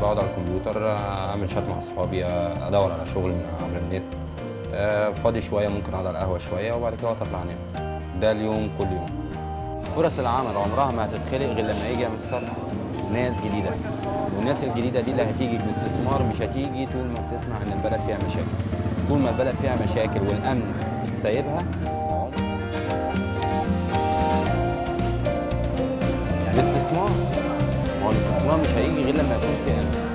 بقعد على الكمبيوتر، اعمل شات مع اصحابي، ادور على شغل من عبر النت. فاضي شويه ممكن اقعد على القهوه شويه وبعد كده اطلع انام. ده اليوم كل يوم. فرص العمل عمرها ما هتتخلق غير لما يجي يا مستر ناس جديده، والناس الجديده دي اللي هتيجي باستثمار، مش هتيجي طول ما بتسمع ان البلد فيها مشاكل. طول ما البلد فيها مشاكل والامن سايبها باستثمار. ما هو الاستثمار مش هيجي غير لما يكون في امن.